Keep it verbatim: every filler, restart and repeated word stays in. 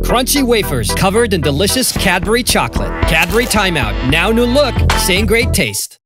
Crunchy wafers covered in delicious Cadbury chocolate. Cadbury TimeOut. Now new look, same great taste.